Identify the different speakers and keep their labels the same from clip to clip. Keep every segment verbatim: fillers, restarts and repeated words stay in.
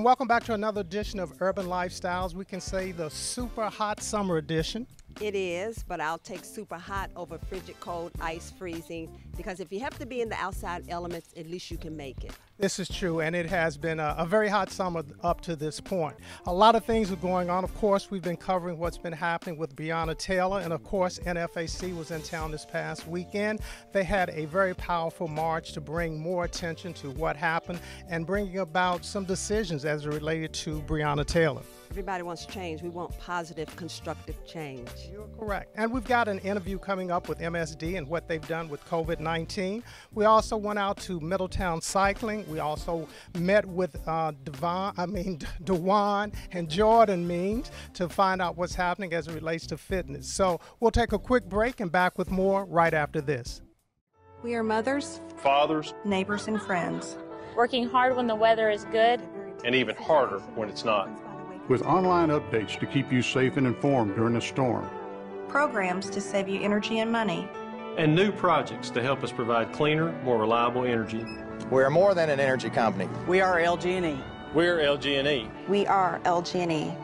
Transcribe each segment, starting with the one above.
Speaker 1: welcome back to another edition of Urban Lifestyles. We can say the super hot summer edition.
Speaker 2: It is, but I'll take super hot over frigid cold, ice freezing, because if you have to be in the outside elements, at least you can make it.
Speaker 1: This is true, and it has been a, a very hot summer up to this point. A lot of things are going on. Of course, we've been covering what's been happening with Breonna Taylor, and of course, N F A C was in town this past weekend. They had a very powerful march to bring more attention to what happened and bringing about some decisions as it related to Breonna Taylor.
Speaker 2: Everybody wants change. We want positive, constructive change.
Speaker 1: You're correct. And we've got an interview coming up with M S D and what they've done with COVID nineteen. We also went out to Middletown Cycling. We also met with uh, Devon, I mean, Dewan and Jordan Means to find out what's happening as it relates to fitness. So we'll take a quick break and back with more right after this.
Speaker 3: We are mothers,
Speaker 4: fathers,
Speaker 3: neighbors, and friends.
Speaker 5: Working hard when the weather is good,
Speaker 4: and even harder when it's not.
Speaker 6: With online updates to keep you safe and informed during the storm.
Speaker 3: Programs to save you energy and money.
Speaker 4: And new projects to help us provide cleaner, more reliable energy.
Speaker 7: We're more than an energy company.
Speaker 8: We are L G and E.
Speaker 4: We're L G and E.
Speaker 3: We are L G and E.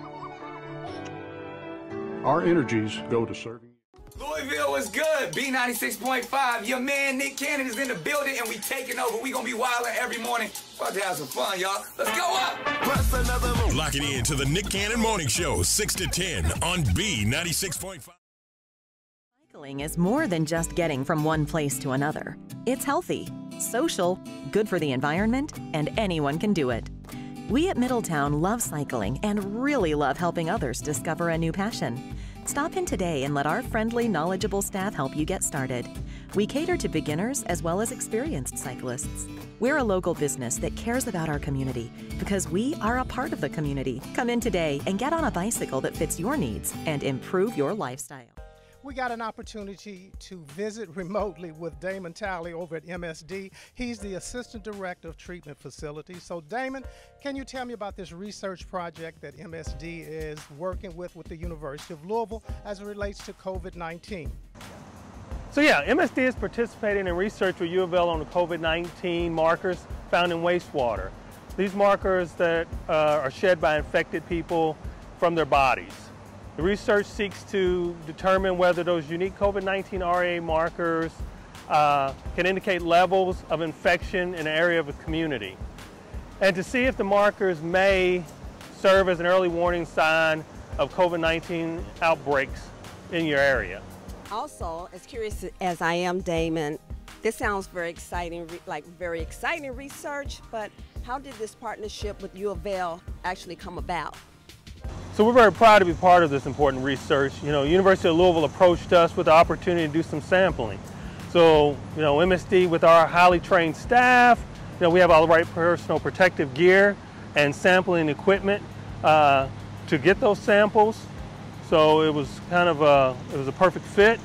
Speaker 6: Our energies go to serving.
Speaker 9: Louisville was good. B ninety-six point five. Your man Nick Cannon is in the building, and we taking over. We gonna be wilding every morning. About to have some fun, y'all. Let's go up.
Speaker 10: Lock it in to the Nick Cannon Morning Show, six to ten on B ninety-six point five.
Speaker 11: Cycling is more than just getting from one place to another. It's healthy, social, good for the environment, and anyone can do it. We at Middletown love cycling and really love helping others discover a new passion. Stop in today and let our friendly, knowledgeable staff help you get started. We cater to beginners as well as experienced cyclists. We're a local business that cares about our community because we are a part of the community. Come in today and get on a bicycle that fits your needs and improve your lifestyle.
Speaker 1: We got an opportunity to visit remotely with Damon Talley over at M S D. He's the Assistant Director of Treatment Facilities. So Damon, can you tell me about this research project that M S D is working with with the University of Louisville as it relates to COVID nineteen?
Speaker 4: So yeah, M S D is participating in research with U of L on the COVID nineteen markers found in wastewater. These markers that uh, are shed by infected people from their bodies. The research seeks to determine whether those unique COVID nineteen R A markers uh, can indicate levels of infection in an area of a community, and to see if the markers may serve as an early warning sign of COVID nineteen outbreaks in your area.
Speaker 2: Also, as curious as I am, Damon, this sounds very exciting, like very exciting research, but how did this partnership with U of L actually come about?
Speaker 4: So we're very proud to be part of this important research. You know, University of Louisville approached us with the opportunity to do some sampling. So, you know, M S D with our highly trained staff, you know, we have all the right personal protective gear and sampling equipment uh, to get those samples. So it was kind of a, it was a perfect fit.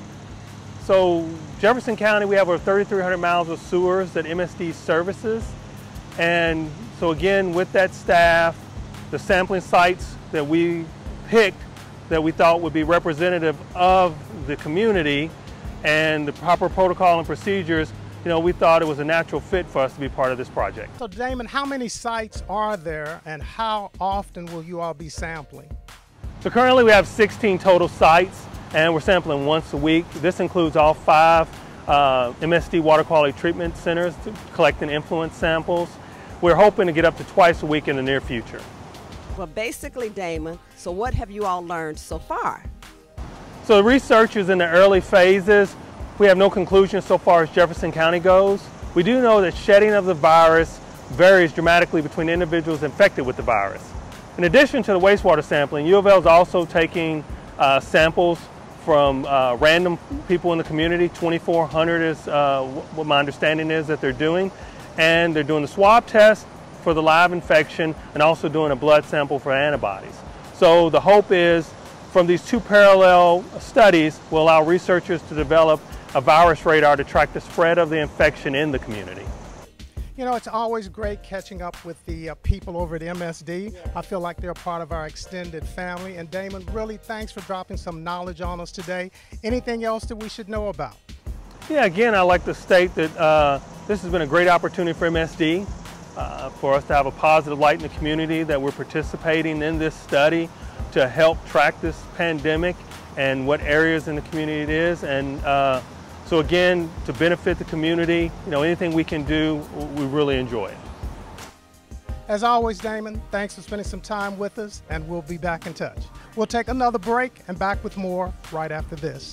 Speaker 4: So Jefferson County, we have over thirty-three hundred miles of sewers that M S D services. And so again, with that staff, the sampling sites that we picked that we thought would be representative of the community and the proper protocol and procedures, you know, we thought it was a natural fit for us to be part of this project.
Speaker 1: So Damon, how many sites are there and how often will you all be sampling?
Speaker 4: So currently we have sixteen total sites and we're sampling once a week. This includes all five uh, M S D water quality treatment centers collecting influence samples. We're hoping to get up to twice a week in the near future.
Speaker 2: Well, basically, Damon, so what have you all learned so far?
Speaker 4: So the research is in the early phases. We have no conclusions so far as Jefferson County goes. We do know that shedding of the virus varies dramatically between individuals infected with the virus. In addition to the wastewater sampling, U of L is also taking uh, samples from uh, random people in the community. twenty-four hundred is uh, what my understanding is that they're doing. And they're doing the swab test for the live infection and also doing a blood sample for antibodies. So the hope is from these two parallel studies will allow researchers to develop a virus radar to track the spread of the infection in the community.
Speaker 1: You know, it's always great catching up with the uh, people over at M S D. I feel like they're part of our extended family. And Damon, really thanks for dropping some knowledge on us today. Anything else that we should know about?
Speaker 4: Yeah, again, I'd like to state that uh, this has been a great opportunity for M S D. uh, for us to have a positive light in the community, that we're participating in this study to help track this pandemic and what areas in the community it is. And uh, so again, to benefit the community, you know, anything we can do, we really enjoy it.
Speaker 1: As always, Damon, thanks for spending some time with us, and we'll be back in touch. We'll take another break and back with more right after this.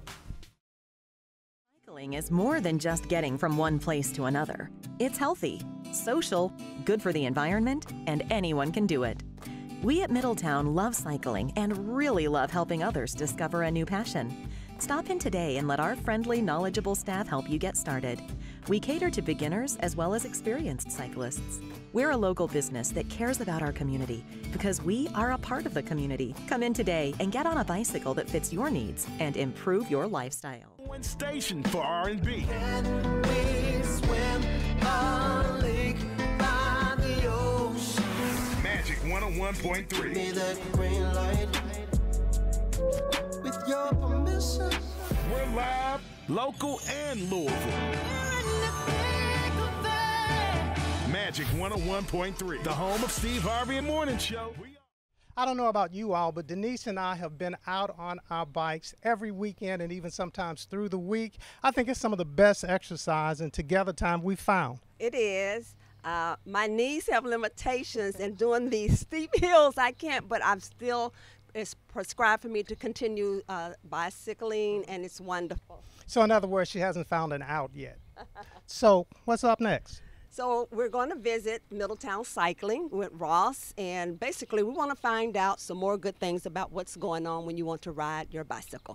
Speaker 11: Cycling is more than just getting from one place to another. It's healthy, social, good for the environment, and anyone can do it. We at Middletown love cycling and really love helping others discover a new passion. Stop in today and let our friendly, knowledgeable staff help you get started. We cater to beginners as well as experienced cyclists. We're a local business that cares about our community because we are a part of the community. Come in today and get on a bicycle that fits your needs and improve your lifestyle.
Speaker 10: One station for R and B. Magic one oh one point three.
Speaker 8: With your permission.
Speaker 10: We're live, local, and Louisville. Magic one oh one point three, the home of Steve Harvey and Morning Show.
Speaker 1: I don't know about you all, but Denise and I have been out on our bikes every weekend and even sometimes through the week. I think it's some of the best exercise and together time we found.
Speaker 2: It is. Uh, my knees have limitations, and doing these steep hills, I can't, but I'm still, it's prescribed for me to continue uh, bicycling, and it's wonderful.
Speaker 1: So in other words, she hasn't found an out yet. So what's up next?
Speaker 2: So we're going to visit Middletown Cycling with Ross, and basically we want to find out some more good things about what's going on when you want to ride your bicycle.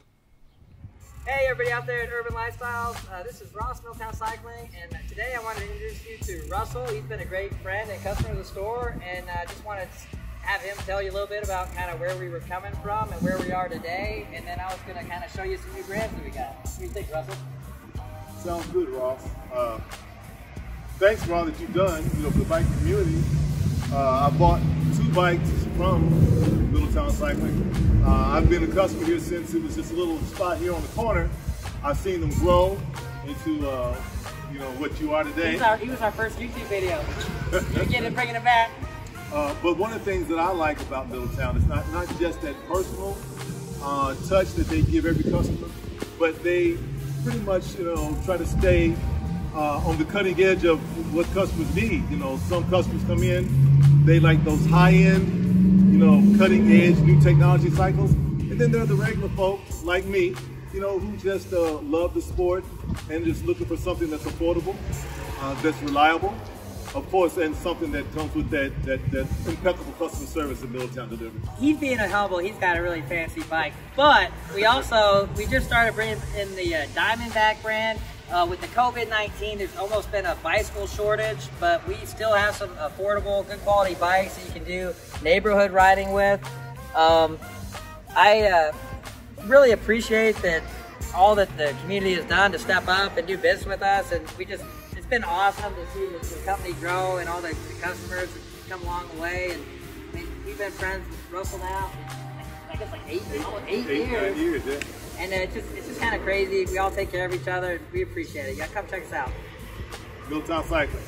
Speaker 12: Hey everybody out there at Urban Lifestyles, uh, this is Ross, Middletown Cycling, and today I wanted to introduce you to Russell. He's been a great friend and customer of the store, and I uh, just wanted to have him tell you a little bit about kind of where we were coming from and where we are today, and then I was going to kind of show you some new brands that we got. What do you think, Russell?
Speaker 13: Sounds good, Ross. Uh, thanks for all that you've done, you know, for the bike community. Uh, I bought two bikes from Middletown Cycling. Uh, I've been a customer here since it was just a little spot here on the corner. I've seen them grow into, uh, you know, what you are today.
Speaker 12: He was our, he was our first YouTube video. You're getting bringing it back.
Speaker 13: Uh, but one of the things that I like about Middletown is not, not just that personal uh, touch that they give every customer, but they pretty much, you know, try to stay uh, on the cutting edge of what customers need. You know, some customers come in, they like those high-end, you know, cutting edge new technology cycles. And then there are the regular folks like me, you know, who just uh, love the sport and just looking for something that's affordable, uh, that's reliable, of course, and something that comes with that, that, that impeccable customer service that Middletown delivers.
Speaker 12: He's being a humble, he's got a really fancy bike. But we also, we just started bringing in the uh, Diamondback brand. Uh, with the COVID nineteen, there's almost been a bicycle shortage, but we still have some affordable, good quality bikes that you can do neighborhood riding with. Um, I uh, really appreciate that all that the community has done to step up and do business with us, and we just, it's been awesome to see the, the company grow and all the, the customers that come along the way. And I mean, we've been friends with Russell now, I guess like eight, eight, eight, eight years.
Speaker 13: Eight years, yeah.
Speaker 12: And uh, it's just, it's just kind of crazy. We all take care of each other. We appreciate it. Yeah, come check us out.
Speaker 13: Middletown Cycling.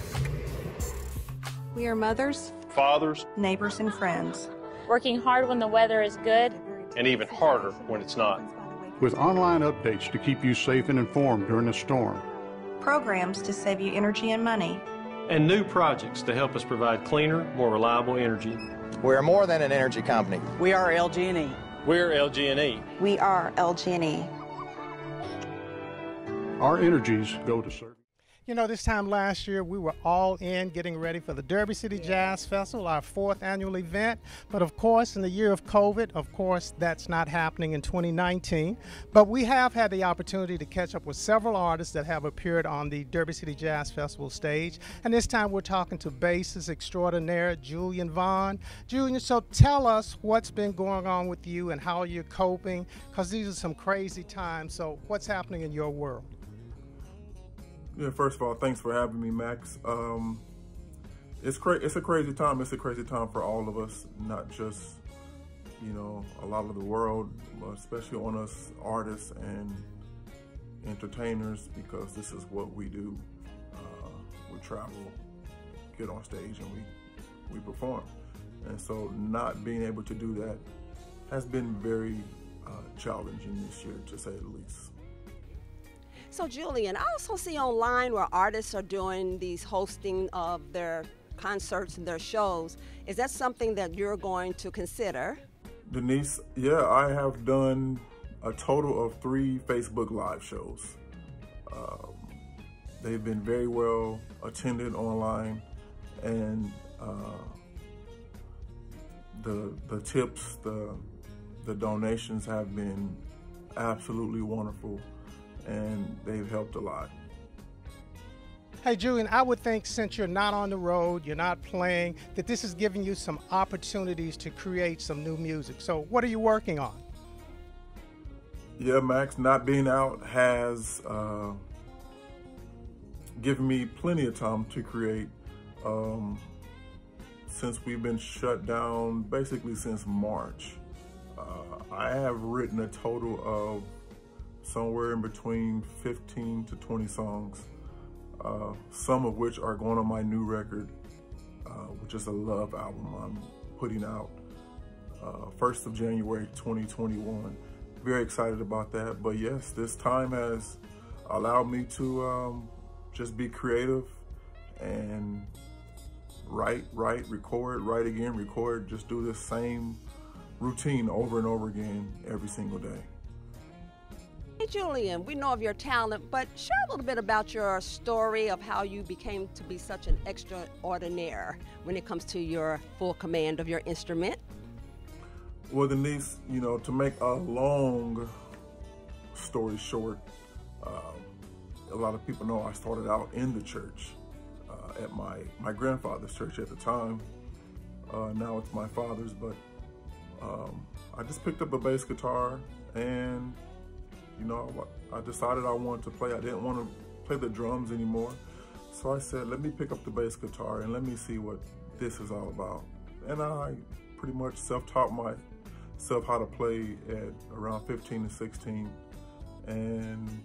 Speaker 3: We are mothers,
Speaker 6: fathers,
Speaker 3: neighbors, and friends.
Speaker 5: Working hard when the weather is good.
Speaker 14: And even harder when it's not.
Speaker 6: with online updates to keep you safe and informed during the storm.
Speaker 3: Programs to save you energy and money.
Speaker 14: And new projects to help us provide cleaner, more reliable energy.
Speaker 7: We're more than an energy company.
Speaker 15: We are L G and E.
Speaker 14: We're L G and E.
Speaker 3: We are L G and E.
Speaker 6: Our energies go to serve.
Speaker 1: You know, this time last year, we were all in getting ready for the Derby City Jazz Festival, our fourth annual event. But of course, in the year of COVID, of course, that's not happening in twenty nineteen. But we have had the opportunity to catch up with several artists that have appeared on the Derby City Jazz Festival stage. And this time we're talking to bassist extraordinaire Julian Vaughn. Julian, so tell us what's been going on with you and how you're coping, because these are some crazy times. So what's happening in your world?
Speaker 16: Yeah, first of all, thanks for having me, Max. Um, it's cra it's a crazy time. It's a crazy time for all of us, not just, you know, a lot of the world, but especially on us artists and entertainers, because this is what we do. Uh, we travel get on stage and we, we perform. And so not being able to do that has been very uh, challenging this year, to say the least.
Speaker 2: So Julian, I also see online where artists are doing these hosting of their concerts and their shows. Is that something that you're going to consider?
Speaker 16: Denise, yeah, I have done a total of three Facebook Live shows. Um, they've been very well attended online, and uh, the the tips, the the donations have been absolutely wonderful, and they've helped a lot.
Speaker 1: Hey Julian, I would think since you're not on the road, you're not playing, that this is giving you some opportunities to create some new music. So what are you working on?
Speaker 16: Yeah, Max, not being out has uh, given me plenty of time to create. Um, since we've been shut down, basically since March, uh, I have written a total of somewhere in between fifteen to twenty songs. Uh, some of which are going on my new record, uh, which is a love album I'm putting out uh, first of January twenty twenty-one. Very excited about that. But yes, this time has allowed me to um, just be creative and write, write, record, write again, record, just do the same routine over and over again every single day.
Speaker 2: Hey Julian, we know of your talent, but share a little bit about your story of how you became to be such an extraordinaire when it comes to your full command of your instrument.
Speaker 16: Well, Denise, you know, to make a long story short, um, a lot of people know I started out in the church uh, at my, my grandfather's church at the time. Uh, now it's my father's, but um, I just picked up a bass guitar and you know, I decided I wanted to play. I didn't want to play the drums anymore. So I said, let me pick up the bass guitar and let me see what this is all about. And I pretty much self-taught myself how to play at around fifteen to sixteen. And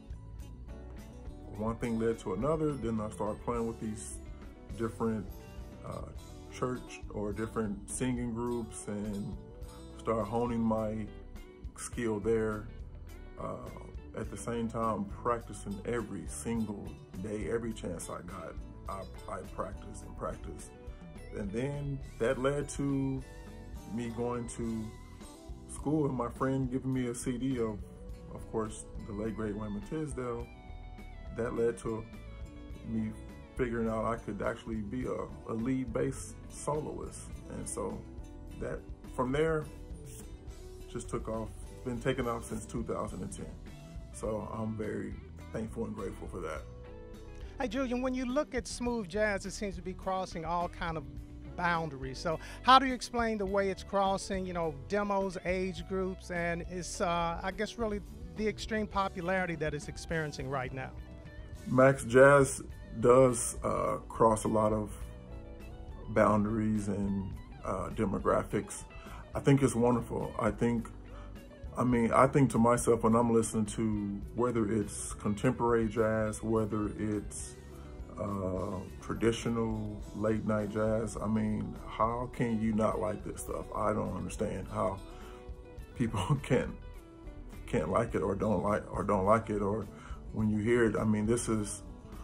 Speaker 16: one thing led to another. Then I started playing with these different uh, church or different singing groups and started honing my skill there. Uh, at the same time, practicing every single day, every chance I got, I, I practiced and practiced. And then that led to me going to school and my friend giving me a C D of, of course, the late great Wayman Tisdale. That led to me figuring out I could actually be a, a lead bass soloist. And so that, from there, just took off. Been taking off since two thousand ten. So I'm very thankful and grateful for that.
Speaker 1: Hey Julian, when you look at smooth jazz, it seems to be crossing all kind of boundaries. So how do you explain the way it's crossing, you know, demos, age groups, and it's, uh, I guess, really the extreme popularity that it's experiencing right now?
Speaker 16: Max, jazz does uh, cross a lot of boundaries and uh, demographics. I think it's wonderful. I think I mean, I think to myself when I'm listening to whether it's contemporary jazz, whether it's uh, traditional late night jazz, I mean, how can you not like this stuff? I don't understand how people can't can't like it or don't like or don't like it. Or when you hear it, I mean, this is.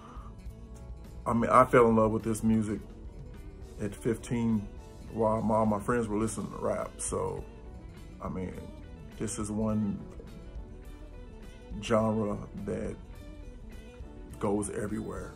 Speaker 16: I mean, I fell in love with this music at fifteen while all my friends were listening to rap. So, I mean. This is one genre that goes everywhere.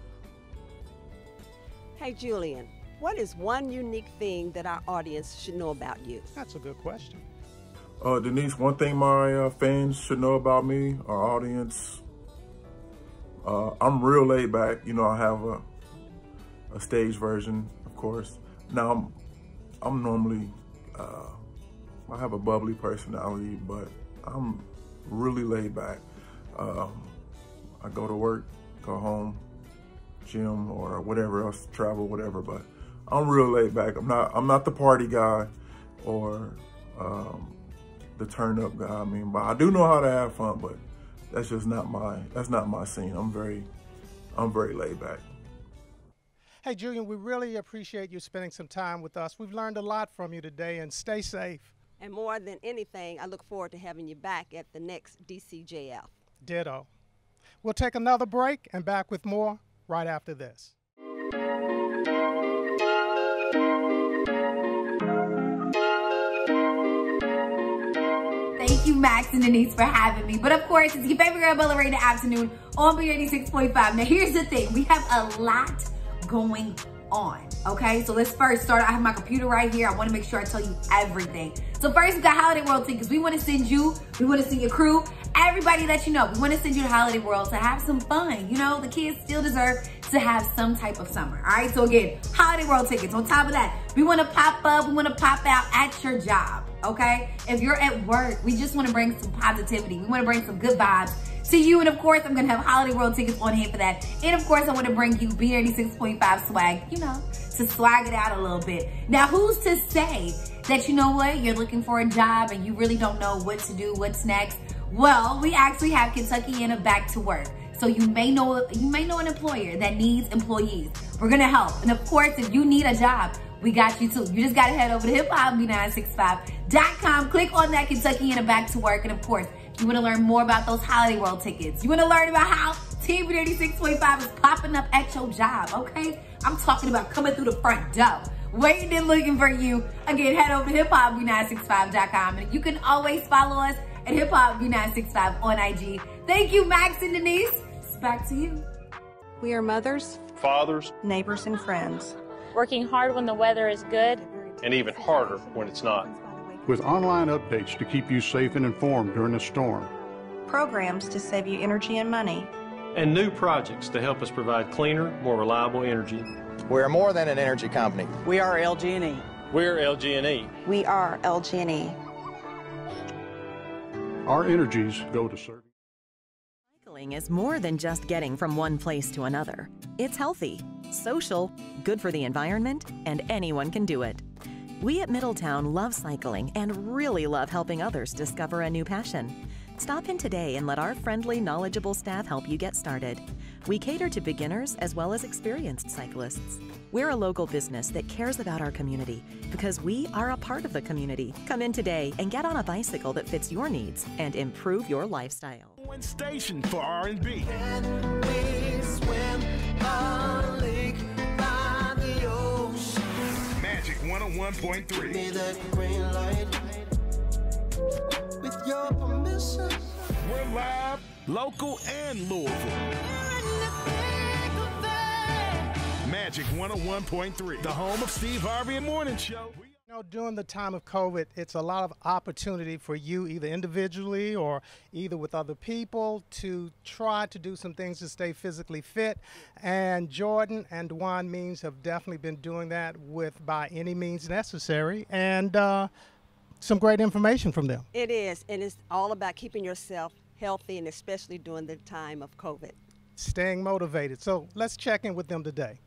Speaker 2: Hey Julian, what is one unique thing that our audience should know about you?
Speaker 1: That's a good question.
Speaker 16: Uh, Denise, one thing my uh, fans should know about me, our audience, uh, I'm real laid back. You know, I have a, a stage version, of course. Now, I'm, I'm normally, uh, I have a bubbly personality, but I'm really laid back. Um, I go to work, go home, gym or whatever else, travel, whatever. But I'm real laid back. I'm not. I'm not the party guy or um, the turn up guy. I mean, but I do know how to have fun. But that's just not my. That's not my scene. I'm very. I'm very laid back.
Speaker 1: Hey, Julian, we really appreciate you spending some time with us. We've learned a lot from you today, and stay safe.
Speaker 2: And more than anything, I look forward to having you back at the next D C J F.
Speaker 1: Ditto. We'll take another break and back with more right after this.
Speaker 15: Thank you, Max and Denise, for having me. But of course, it's your favorite girl, Bella Ray, in the afternoon on B eighty-six point five. Now, here's the thing. We have a lot going on, okay? So let's first start. I have my computer right here. I want to make sure I tell you everything. So first, we got Holiday World tickets. We want to send you, we want to send your crew, everybody that you know. We want to send you to Holiday World to have some fun. You know, the kids still deserve to have some type of summer, all right? So again, Holiday World tickets. On top of that, we want to pop up, we want to pop out at your job, okay? If you're at work, we just want to bring some positivity. We want to bring some good vibes to you. And of course, I'm going to have Holiday World tickets on hand for that. And of course, I want to bring you B eighty-six point five swag, you know, to swag it out a little bit. Now, who's to say that, you know what, you're looking for a job and you really don't know what to do, what's next? Well, we actually have Kentuckiana Back to Work. So you may know you may know an employer that needs employees. We're gonna help. And of course, if you need a job, we got you too. You just gotta head over to hip hop B nine six five dot com. Click on that Kentuckiana Back to Work. And of course, if you wanna learn more about those Holiday World tickets, you wanna learn about how Team B eighty-six point five is popping up at your job, okay? I'm talking about coming through the front door, waiting and looking for you. Again, head over to hip hop B nine six five dot com. And you can always follow us at hip hop B nine six five on I G. Thank you, Max and Denise. Back to you.
Speaker 3: We are mothers,
Speaker 14: fathers,
Speaker 3: neighbors, and friends.
Speaker 5: Working hard when the weather is good.
Speaker 14: And even harder when it's not.
Speaker 6: With online updates to keep you safe and informed during the storm.
Speaker 3: Programs to save you energy and money.
Speaker 14: And new projects to help us provide cleaner, more reliable energy.
Speaker 7: We're more than an energy company.
Speaker 17: We are L G and E.
Speaker 14: We're L G and E.
Speaker 3: We are L G and E.
Speaker 6: Our energies go to serving.
Speaker 11: Cycling is more than just getting from one place to another. It's healthy, social, good for the environment, and anyone can do it. We at Middletown love cycling and really love helping others discover a new passion. Stop in today and let our friendly, knowledgeable staff help you get started. We cater to beginners as well as experienced cyclists. We're a local business that cares about our community because we are a part of the community. Come in today and get on a bicycle that fits your needs and improve your lifestyle.
Speaker 10: One station for R and B.
Speaker 8: Can we swim a lake by the ocean?
Speaker 10: Magic one oh one point three.
Speaker 8: Give me that green light. With your permission.
Speaker 10: We're live, local, and Louisville. Magic one oh one point three, the home of Steve Harvey and Morning Show.
Speaker 1: You know, during the time of COVID, it's a lot of opportunity for you, either individually or either with other people, to try to do some things to stay physically fit. And Jordan and Dewan Means have definitely been doing that with By Any Means Necessary. And uh, some great information from them.
Speaker 2: It is, and it's all about keeping yourself healthy, and especially during the time of COVID.
Speaker 1: Staying motivated. So let's check in with them today.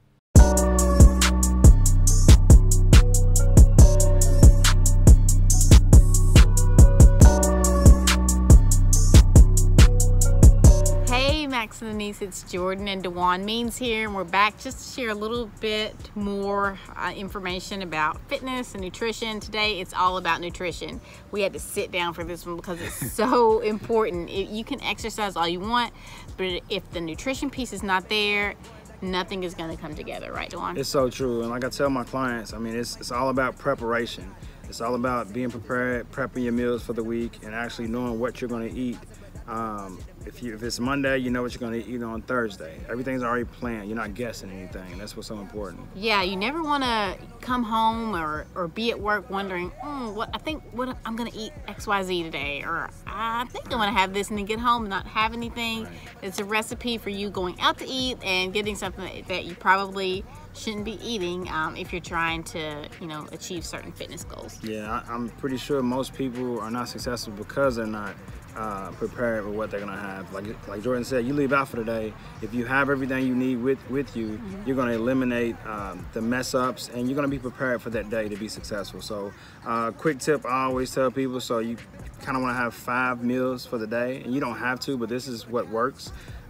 Speaker 18: Hey, Max and Denise, it's Jordan and Dewan Means here, and we're back just to share a little bit more uh, information about fitness and nutrition. Today, it's all about nutrition. We had to sit down for this one because it's so important. It, you can exercise all you want, but if the nutrition piece is not there, nothing is going to come together, right, Dewan?
Speaker 19: It's so true, and like I tell my clients, I mean, it's, it's all about preparation. It's all about being prepared, prepping your meals for the week, and actually knowing what you're going to eat. Um, if, you, if it's Monday, you know what you're going to eat on Thursday. Everything's already planned. You're not guessing anything, and that's what's so important.
Speaker 18: Yeah, you never want to come home or, or be at work wondering, mm, what I think what I'm going to eat X Y Z today, or I think I want to have this, and then get home and not have anything. Right. It's a recipe for you going out to eat and getting something that you probably shouldn't be eating um, if you're trying to, you know, achieve certain fitness goals.
Speaker 19: Yeah, I, I'm pretty sure most people are not successful because they're not uh, prepared for what they're gonna have. Like like Jordan said, you leave out for the day. If you have everything you need with with you, mm-hmm. you're gonna eliminate um, the mess ups, and you're gonna be prepared for that day to be successful. So, uh, quick tip I always tell people: so you kind of want to have five meals for the day, and you don't have to, but this is what works.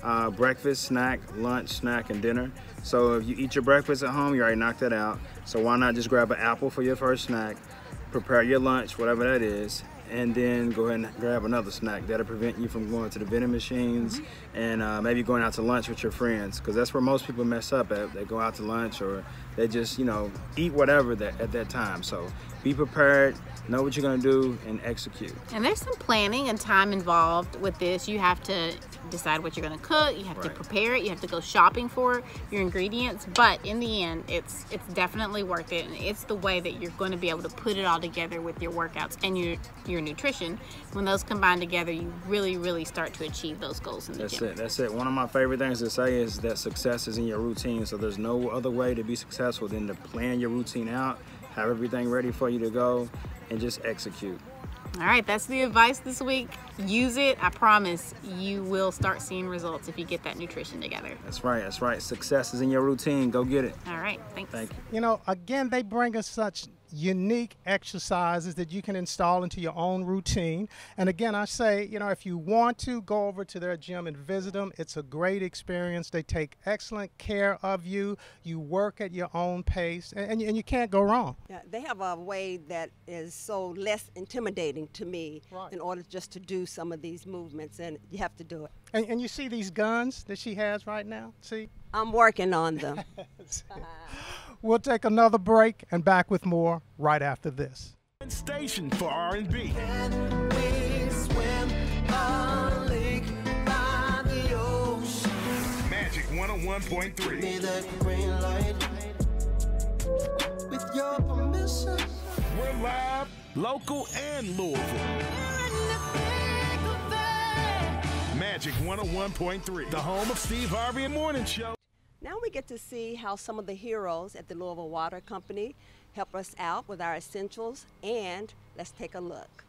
Speaker 19: uh, breakfast, snack, lunch, snack, and dinner. So if you eat your breakfast at home, you already knocked that out. So why not just grab an apple for your first snack, prepare your lunch, whatever that is, and then go ahead and grab another snack. That'll prevent you from going to the vending machines mm-hmm. and uh, maybe going out to lunch with your friends, because that's where most people mess up at. They go out to lunch or they just, you know, eat whatever that, at that time. So be prepared, know what you're gonna do, and execute.
Speaker 18: And there's some planning and time involved with this. You have to decide what you're gonna cook, you have right. to prepare it, you have to go shopping for your ingredients, but in the end, it's it's definitely worth it, and it's the way that you're gonna be able to put it all together with your workouts and your, your nutrition. When those combine together, you really, really start to achieve those goals in the
Speaker 19: that's
Speaker 18: gym.
Speaker 19: That's it, that's it. One of my favorite things to say is that success is in your routine, so there's no other way to be successful than to plan your routine out, have everything ready for you to go, and just execute.
Speaker 18: All right, that's the advice this week. Use it. I promise you will start seeing results if you get that nutrition together.
Speaker 19: That's right, that's right. Success is in your routine. Go get it.
Speaker 18: All right, thanks.
Speaker 19: Thank you.
Speaker 1: You know, again, they bring us such unique exercises that you can install into your own routine. And again, I say, you know, if you want to, go over to their gym and visit them. It's a great experience. They take excellent care of you. You work at your own pace, and, and, you, and you can't go wrong.
Speaker 2: Yeah, they have a way that is so less intimidating to me right. in order just to do some of these movements, and you have to do it.
Speaker 1: And, and you see these guns that she has right now? See?
Speaker 2: I'm working on them.
Speaker 1: We'll take another break and back with more right after this.
Speaker 10: Station for R and B.
Speaker 8: Can we swim a lake by the ocean?
Speaker 10: Magic one oh one point three.
Speaker 8: Give me that green light. With your permission.
Speaker 10: We're live, local, and Louisville. Magic one oh one point three, the home of Steve Harvey and Morning Show.
Speaker 2: Now we get to see how some of the heroes at the Louisville Water Company help us out with our essentials, and let's take a look.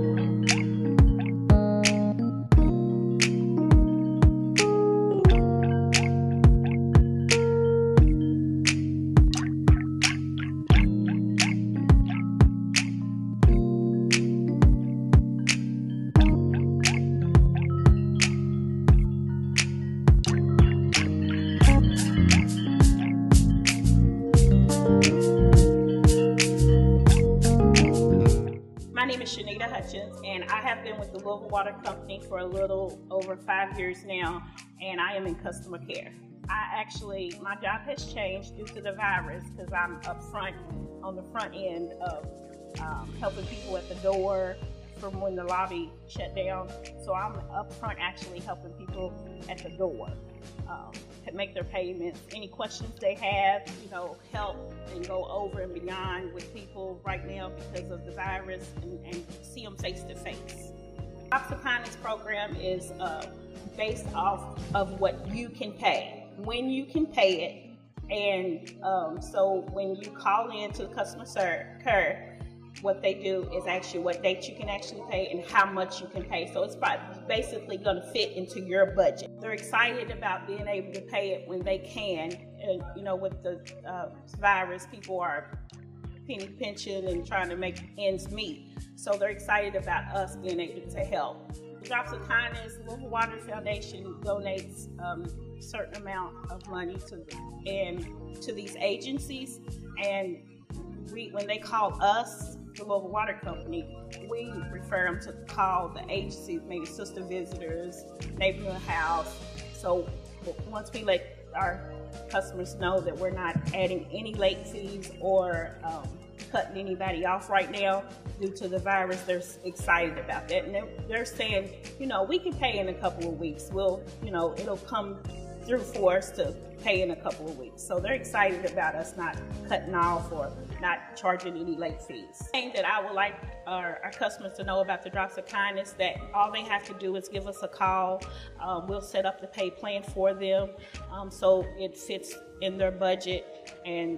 Speaker 17: And I have been with the Louisville Water Company for a little over five years now, and I am in customer care. I actually, my job has changed due to the virus because I'm up front, on the front end of um, helping people at the door from when the lobby shut down. So I'm up front actually helping people at the door um, make their payments, any questions they have, you know, help and go over and beyond with people right now because of the virus, and, and see them face to face. Drops of Kindness program is uh, based off of what you can pay, when you can pay it, and um, so when you call in to customer care, what they do is actually what date you can actually pay and how much you can pay. So it's basically going to fit into your budget. They're excited about being able to pay it when they can. And, you know, with the uh, virus, people are penny pinching and trying to make ends meet. So they're excited about us being able to help. Drops of Kindness, Louisville Water Foundation donates um, a certain amount of money to and to these agencies, and we, when they call us, the Louisville Water Company, we refer them to call the agencies, maybe Sister Visitors, Neighborhood House. So once we let our customers know that we're not adding any late fees or um, cutting anybody off right now due to the virus, they're excited about that. And they're, they're saying, you know, we can pay in a couple of weeks. We'll, you know, it'll come through for us to pay in a couple of weeks. So they're excited about us not cutting off or not charging any late fees. The thing that I would like our, our customers to know about the Drops of Kindness, that all they have to do is give us a call. Um, we'll set up the pay plan for them um, so it fits in their budget, and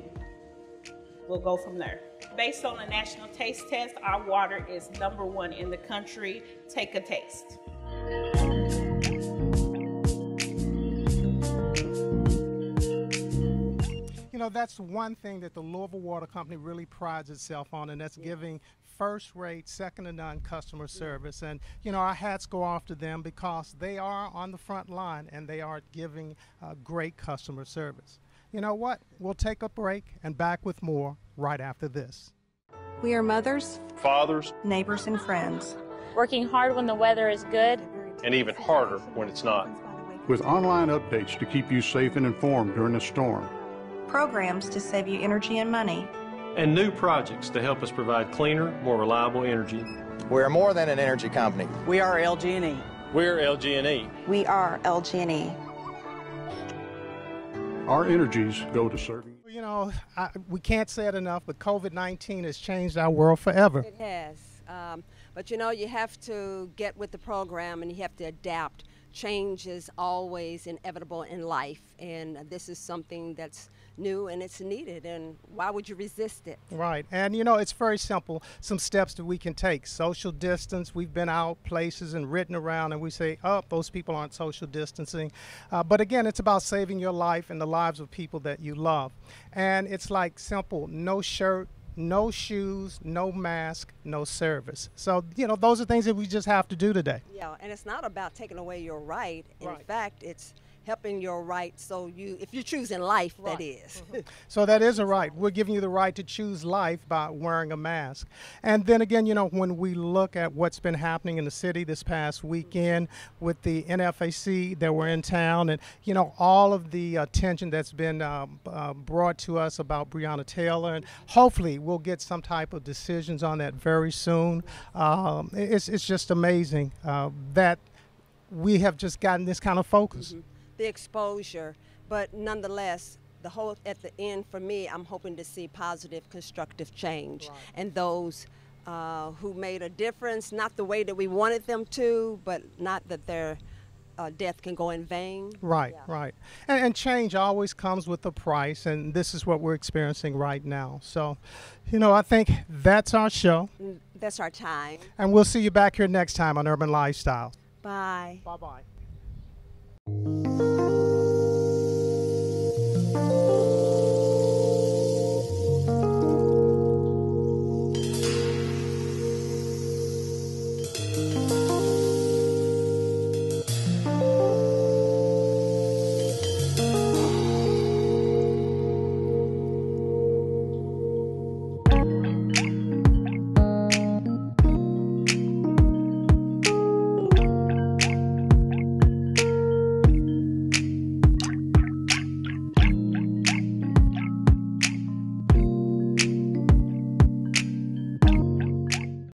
Speaker 17: we'll go from there. Based on a national taste test, our water is number one in the country. Take a taste.
Speaker 1: You know, that's one thing that the Louisville Water Company really prides itself on, and that's giving first-rate, second-to-none customer service. And, you know, our hats go off to them because they are on the front line and they are giving uh, great customer service. You know what? We'll take a break and back with more right after this.
Speaker 3: We are mothers,
Speaker 14: fathers,
Speaker 3: neighbors, and friends.
Speaker 5: Working hard when the weather is good,
Speaker 14: and even harder when it's not.
Speaker 6: With online updates to keep you safe and informed during the storm.
Speaker 3: Programs to save you energy and money.
Speaker 14: And new projects to help us provide cleaner, more reliable energy.
Speaker 7: We're more than an energy company.
Speaker 20: We are L G and E.
Speaker 14: We're L G and E.
Speaker 3: We are L G and E.
Speaker 6: Our energies go to serving.
Speaker 1: You know, I, we can't say it enough, but COVID nineteen has changed our world forever.
Speaker 2: It has. Um, but, you know, you have to get with the program and you have to adapt. Change is always inevitable in life, and this is something that's new and it's needed, and why would you resist it?
Speaker 1: Right, and you know, it's very simple, some steps that we can take. Social distance, we've been out places and ridden around and we say, oh, those people aren't social distancing. Uh, but again, it's about saving your life and the lives of people that you love. And it's like simple, no shirt, no shoes, no mask, no service. So, you know, those are things that we just have to do today.
Speaker 2: Yeah, and it's not about taking away your right. In
Speaker 1: Right.
Speaker 2: fact, it's helping your right, so you, if you're choosing life,
Speaker 1: Right.
Speaker 2: that is.
Speaker 1: So that is a right. We're giving you the right to choose life by wearing a mask. And then again, you know, when we look at what's been happening in the city this past weekend with the N F A C that were in town, and, you know, all of the attention that's been um, uh, brought to us about Breonna Taylor, and hopefully we'll get some type of decisions on that very soon. Um, it's, it's just amazing uh, that we have just gotten this kind of focus.
Speaker 2: Mm-hmm. The exposure, but nonetheless, the whole at the end for me, I'm hoping to see positive, constructive change, right. And those uh, who made a difference, not the way that we wanted them to, but not that their uh, death can go in vain.
Speaker 1: Right,
Speaker 2: yeah.
Speaker 1: right, and, and change always comes with a price, and this is what we're experiencing right now. So, you know, I think that's our show.
Speaker 2: That's our time.
Speaker 1: And we'll see you back here next time on Urban Lifestyle.
Speaker 2: Bye.
Speaker 1: Bye-bye.